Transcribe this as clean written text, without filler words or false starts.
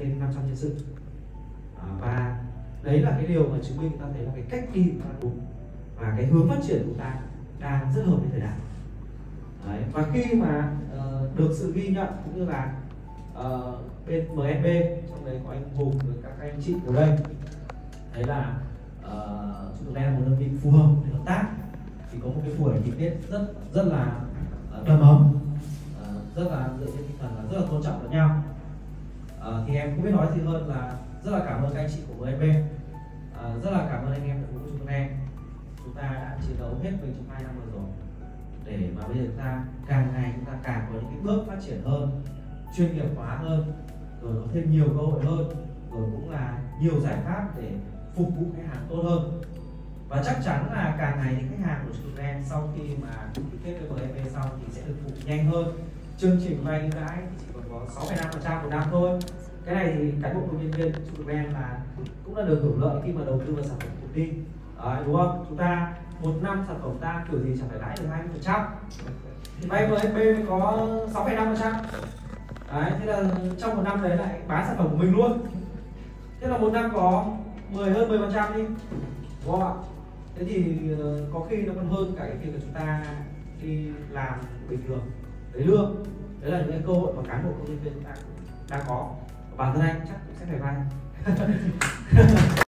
thêm 500 nhân sự. Và đấy là cái điều mà chứng minh ta thấy là cái cách đi của ta đúng và cái hướng phát triển của chúng ta đang rất hợp với thời đại. Đấy. Và khi mà được sự ghi nhận cũng như là bên MSB, trong đấy có anh Hùng với các anh chị ở đây, thấy là chúng ta là một đơn vị phù hợp để hợp tác, thì có một cái buổi ký kết rất là đầm ấm, rất là dựa trên tinh thần là rất là tôn trọng lẫn nhau. Thì em không biết nói gì hơn là rất là cảm ơn các anh chị của MSB, rất là cảm ơn anh em của chúng em. Chúng ta đã chiến đấu hết mình trong 2 năm vừa rồi, để mà bây giờ chúng ta càng ngày chúng ta càng có những cái bước phát triển hơn, chuyên nghiệp hóa hơn, rồi có thêm nhiều cơ hội hơn, rồi cũng là nhiều giải pháp để phục vụ khách hàng tốt hơn. Và chắc chắn là càng ngày những khách hàng của chúng em sau khi mà ký kết với MSB xong thì sẽ được phục vụ nhanh hơn. Chương trình vay ưu đãi thì chỉ còn có 6,5% một năm thôi. Cái này thì cán bộ công nhân viên chúng em là cũng là được hưởng lợi khi mà đầu tư vào sản phẩm công ty. Đấy, đúng không? Chúng ta một năm sản phẩm ta kiểu gì chẳng phải lãi được 20%. Thì vay MSB mới có 6,5%. Đấy, thế là trong một năm đấy lại bán sản phẩm của mình luôn. Thế là một năm có hơn 10% đi, đúng không ạ? Thế thì có khi nó còn hơn cả cái việc là chúng ta đi làm bình thường lấy lương. Đấy là những cái cơ hội mà cán bộ công nhân viên chúng ta đang có. Bản thân anh chắc cũng sẽ phải vay.